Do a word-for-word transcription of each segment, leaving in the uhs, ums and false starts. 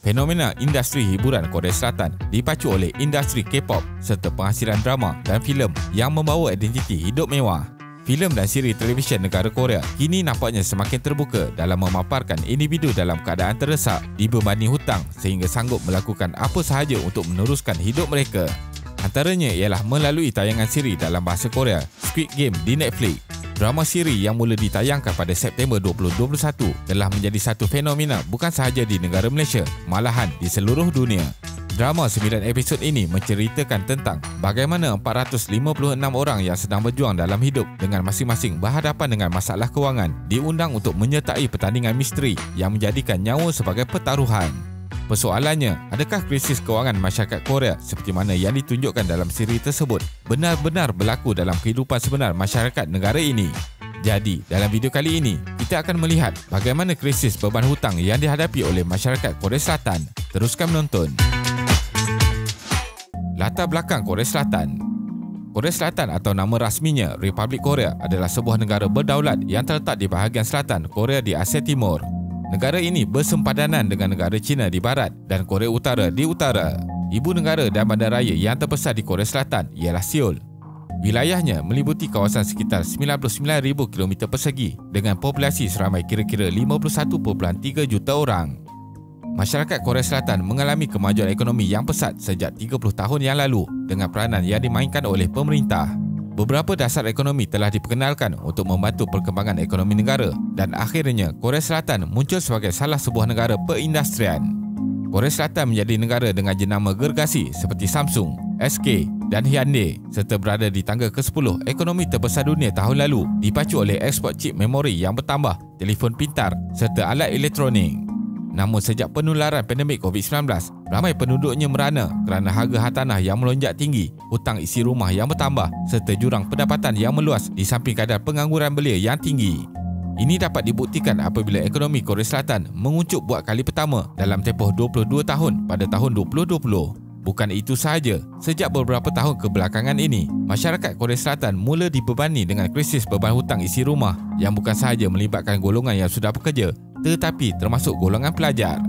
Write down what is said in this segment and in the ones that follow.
Fenomena industri hiburan Korea Selatan dipacu oleh industri K-pop serta penghasilan drama dan filem yang membawa identiti hidup mewah. Filem dan siri televisyen negara Korea kini nampaknya semakin terbuka dalam memaparkan individu dalam keadaan terdesak, dibebani hutang sehingga sanggup melakukan apa sahaja untuk meneruskan hidup mereka. Antaranya ialah melalui tayangan siri dalam bahasa Korea, Squid Game di Netflix. Drama siri yang mula ditayangkan pada September dua ribu dua puluh satu telah menjadi satu fenomena bukan sahaja di negara Malaysia, malahan di seluruh dunia. Drama sembilan episod ini menceritakan tentang bagaimana empat ratus lima puluh enam orang yang sedang berjuang dalam hidup dengan masing-masing berhadapan dengan masalah kewangan diundang untuk menyertai pertandingan misteri yang menjadikan nyawa sebagai pertaruhan. Persoalannya, adakah krisis kewangan masyarakat Korea seperti mana yang ditunjukkan dalam siri tersebut benar-benar berlaku dalam kehidupan sebenar masyarakat negara ini? Jadi, dalam video kali ini, kita akan melihat bagaimana krisis beban hutang yang dihadapi oleh masyarakat Korea Selatan. Teruskan menonton. Latar belakang Korea Selatan. Korea Selatan atau nama rasminya Republik Korea adalah sebuah negara berdaulat yang terletak di bahagian selatan Korea di Asia Timur. Negara ini bersempadanan dengan negara China di barat dan Korea Utara di utara. Ibu negara dan bandaraya yang terbesar di Korea Selatan ialah Seoul. Wilayahnya meliputi kawasan sekitar sembilan puluh sembilan ribu kilometer persegi dengan populasi seramai kira-kira lima puluh satu perpuluhan tiga juta orang. Masyarakat Korea Selatan mengalami kemajuan ekonomi yang pesat sejak tiga puluh tahun yang lalu dengan peranan yang dimainkan oleh pemerintah. Beberapa dasar ekonomi telah diperkenalkan untuk membantu perkembangan ekonomi negara dan akhirnya Korea Selatan muncul sebagai salah sebuah negara perindustrian. Korea Selatan menjadi negara dengan jenama gergasi seperti Samsung, S K dan Hyundai serta berada di tangga ke sepuluh ekonomi terbesar dunia tahun lalu dipacu oleh ekspor chip memori yang bertambah, telefon pintar serta alat elektronik. Namun sejak penularan pandemik covid sembilan belas, ramai penduduknya merana kerana harga hartanah yang melonjak tinggi, hutang isi rumah yang bertambah serta jurang pendapatan yang meluas di samping kadar pengangguran belia yang tinggi. Ini dapat dibuktikan apabila ekonomi Korea Selatan menguncup buat kali pertama dalam tempoh dua puluh dua tahun pada tahun dua ribu dua puluh. Bukan itu sahaja, sejak beberapa tahun kebelakangan ini, masyarakat Korea Selatan mula dibebani dengan krisis beban hutang isi rumah yang bukan sahaja melibatkan golongan yang sudah bekerja, tetapi termasuk golongan pelajar.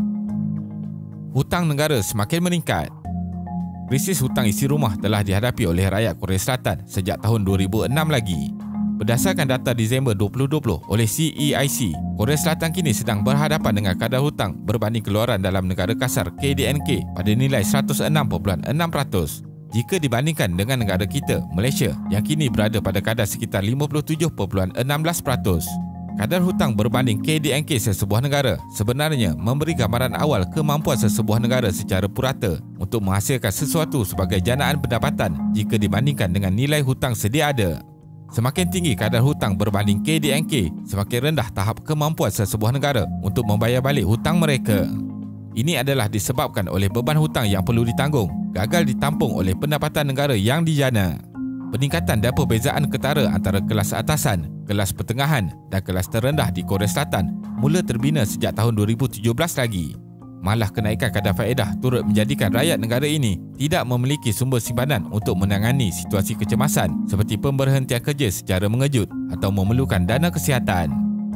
Hutang negara semakin meningkat. Krisis hutang isi rumah telah dihadapi oleh rakyat Korea Selatan sejak tahun dua ribu enam lagi. Berdasarkan data Disember dua ribu dua puluh oleh C E I C, Korea Selatan kini sedang berhadapan dengan kadar hutang berbanding keluaran dalam negara kasar K D N K pada nilai seratus enam perpuluhan enam peratus. Jika dibandingkan dengan negara kita, Malaysia, yang kini berada pada kadar sekitar lima puluh tujuh perpuluhan enam belas peratus. Kadar hutang berbanding K D N K sesebuah negara sebenarnya memberi gambaran awal kemampuan sesebuah negara secara purata untuk menghasilkan sesuatu sebagai janaan pendapatan jika dibandingkan dengan nilai hutang sedia ada. Semakin tinggi kadar hutang berbanding K D N K, semakin rendah tahap kemampuan sesebuah negara untuk membayar balik hutang mereka. Ini adalah disebabkan oleh beban hutang yang perlu ditanggung, gagal ditampung oleh pendapatan negara yang dijana. Peningkatan dan perbezaan ketara antara kelas atasan, kelas pertengahan dan kelas terendah di Korea Selatan mula terbina sejak tahun dua ribu tujuh belas lagi. Malah kenaikan kadar faedah turut menjadikan rakyat negara ini tidak memiliki sumber simpanan untuk menangani situasi kecemasan seperti pemberhentian kerja secara mengejut atau memerlukan dana kesihatan.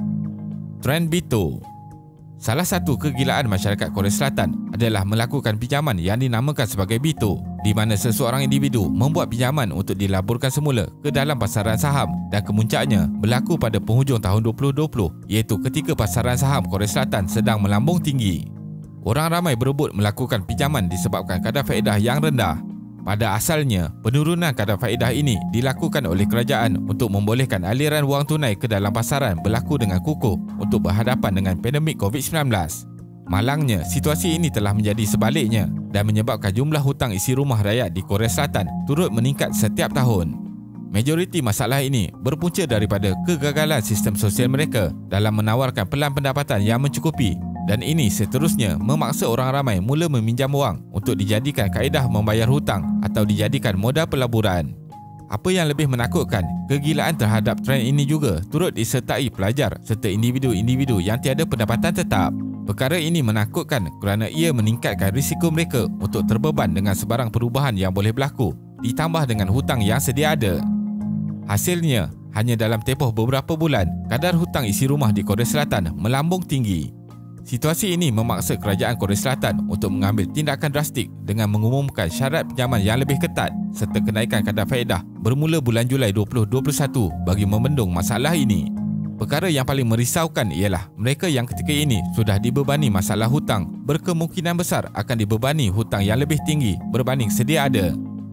Trend Bito. Salah satu kegilaan masyarakat Korea Selatan adalah melakukan pinjaman yang dinamakan sebagai Bito, di mana seseorang individu membuat pinjaman untuk dilaburkan semula ke dalam pasaran saham dan kemuncaknya berlaku pada penghujung tahun dua ribu dua puluh iaitu ketika pasaran saham Korea Selatan sedang melambung tinggi. Orang ramai berebut melakukan pinjaman disebabkan kadar faedah yang rendah. Pada asalnya, penurunan kadar faedah ini dilakukan oleh kerajaan untuk membolehkan aliran wang tunai ke dalam pasaran berlaku dengan kukuh untuk berhadapan dengan pandemik covid sembilan belas. Malangnya, situasi ini telah menjadi sebaliknya dan menyebabkan jumlah hutang isi rumah rakyat di Korea Selatan turut meningkat setiap tahun. Majoriti masalah ini berpunca daripada kegagalan sistem sosial mereka dalam menawarkan pelan pendapatan yang mencukupi. Dan ini seterusnya memaksa orang ramai mula meminjam wang untuk dijadikan kaedah membayar hutang atau dijadikan modal pelaburan. Apa yang lebih menakutkan, kegilaan terhadap trend ini juga turut disertai pelajar serta individu-individu yang tiada pendapatan tetap. Perkara ini menakutkan kerana ia meningkatkan risiko mereka untuk terbeban dengan sebarang perubahan yang boleh berlaku, ditambah dengan hutang yang sedia ada. Hasilnya, hanya dalam tempoh beberapa bulan, kadar hutang isi rumah di Korea Selatan melambung tinggi. Situasi ini memaksa kerajaan Korea Selatan untuk mengambil tindakan drastik dengan mengumumkan syarat pinjaman yang lebih ketat serta kenaikan kadar faedah bermula bulan Julai dua ribu dua puluh satu bagi membendung masalah ini. Perkara yang paling merisaukan ialah mereka yang ketika ini sudah dibebani masalah hutang berkemungkinan besar akan dibebani hutang yang lebih tinggi berbanding sedia ada.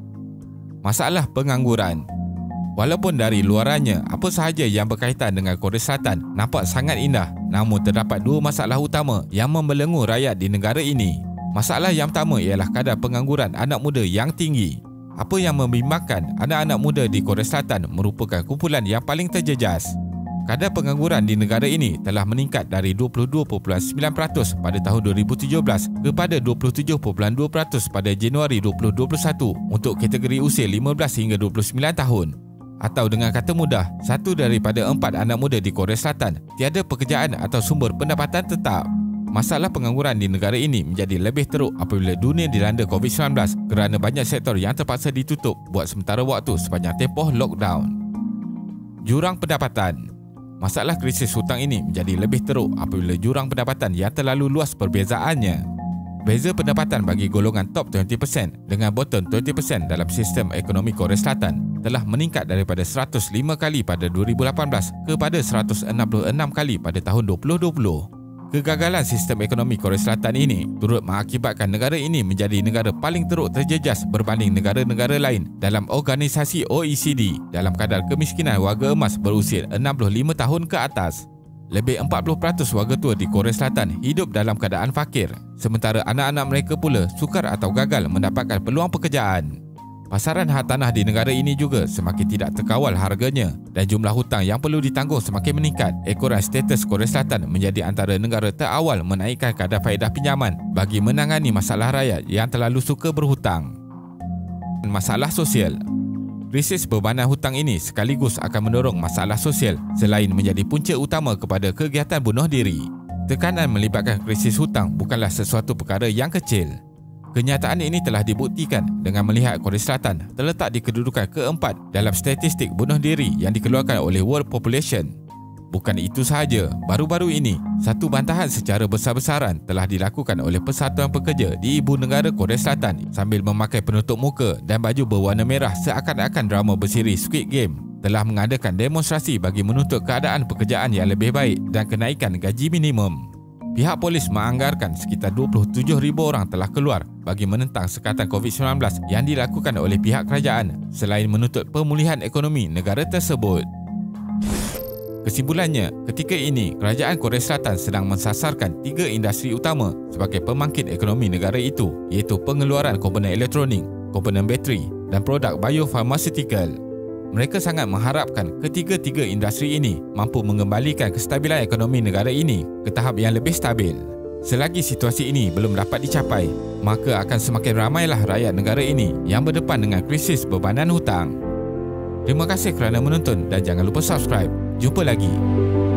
Masalah pengangguran. Walaupun dari luarannya apa sahaja yang berkaitan dengan Korea Selatan nampak sangat indah, namun terdapat dua masalah utama yang membelenggu rakyat di negara ini. Masalah yang pertama ialah kadar pengangguran anak muda yang tinggi. Apa yang membimbangkan, anak-anak muda di Korea Selatan merupakan kumpulan yang paling terjejas. Kadar pengangguran di negara ini telah meningkat dari dua puluh dua perpuluhan sembilan peratus pada tahun dua ribu tujuh belas kepada dua puluh tujuh perpuluhan dua peratus pada Januari dua ribu dua puluh satu untuk kategori usia lima belas hingga dua puluh sembilan tahun. Atau dengan kata mudah, satu daripada empat anak muda di Korea Selatan tiada pekerjaan atau sumber pendapatan tetap. Masalah pengangguran di negara ini menjadi lebih teruk apabila dunia dilanda covid sembilan belas kerana banyak sektor yang terpaksa ditutup buat sementara waktu sepanjang tempoh lockdown. Jurang pendapatan. Masalah krisis hutang ini menjadi lebih teruk apabila jurang pendapatan yang terlalu luas perbezaannya. Beza pendapatan bagi golongan top dua puluh peratus dengan bottom dua puluh peratus dalam sistem ekonomi Korea Selatan telah meningkat daripada seratus lima kali pada dua ribu lapan belas kepada seratus enam puluh enam kali pada tahun dua ribu dua puluh. Kegagalan sistem ekonomi Korea Selatan ini turut mengakibatkan negara ini menjadi negara paling teruk terjejas berbanding negara-negara lain dalam organisasi O E C D dalam kadar kemiskinan warga emas berusia enam puluh lima tahun ke atas. Lebih empat puluh peratus warga tua di Korea Selatan hidup dalam keadaan fakir, sementara anak-anak mereka pula sukar atau gagal mendapatkan peluang pekerjaan. Pasaran hartanah di negara ini juga semakin tidak terkawal harganya dan jumlah hutang yang perlu ditanggung semakin meningkat. Ekoran status Korea Selatan menjadi antara negara terawal menaikkan kadar faedah pinjaman bagi menangani masalah rakyat yang terlalu suka berhutang. Masalah sosial. Krisis bebanan hutang ini sekaligus akan mendorong masalah sosial selain menjadi punca utama kepada kegiatan bunuh diri. Tekanan melibatkan krisis hutang bukanlah sesuatu perkara yang kecil. Kenyataan ini telah dibuktikan dengan melihat Korea Selatan terletak di kedudukan keempat dalam statistik bunuh diri yang dikeluarkan oleh World Population. Bukan itu sahaja, baru-baru ini, satu bantahan secara besar-besaran telah dilakukan oleh Persatuan Pekerja di Ibu Negara Korea Selatan sambil memakai penutup muka dan baju berwarna merah seakan-akan drama bersiri Squid Game telah mengadakan demonstrasi bagi menuntut keadaan pekerjaan yang lebih baik dan kenaikan gaji minimum. Pihak polis menganggarkan sekitar dua puluh tujuh ribu orang telah keluar bagi menentang sekatan covid sembilan belas yang dilakukan oleh pihak kerajaan selain menuntut pemulihan ekonomi negara tersebut. Kesimpulannya, ketika ini kerajaan Korea Selatan sedang mensasarkan tiga industri utama sebagai pembangkit ekonomi negara itu, iaitu pengeluaran komponen elektronik, komponen bateri dan produk biofarmaceutical. Mereka sangat mengharapkan ketiga-tiga industri ini mampu mengembalikan kestabilan ekonomi negara ini ke tahap yang lebih stabil. Selagi situasi ini belum dapat dicapai, maka akan semakin ramailah rakyat negara ini yang berdepan dengan krisis bebanan hutang. Terima kasih kerana menonton dan jangan lupa subscribe. Jumpa lagi.